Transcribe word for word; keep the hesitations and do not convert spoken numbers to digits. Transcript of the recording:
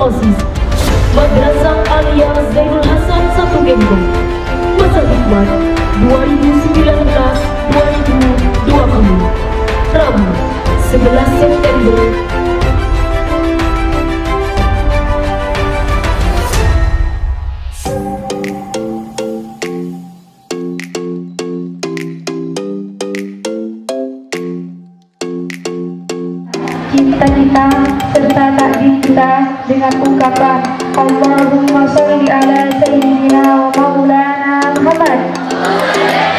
OSIS Madrasah Alia Zainul Hasan satu Gembong. Masa Hikmat dua ribu sembilan belas dua ribu dua puluh. Rabu sebelas September. Cinta kita serta takdir kita dengan ungkapan Allahumma sholli ala sayyidina wa maulana Muhammad.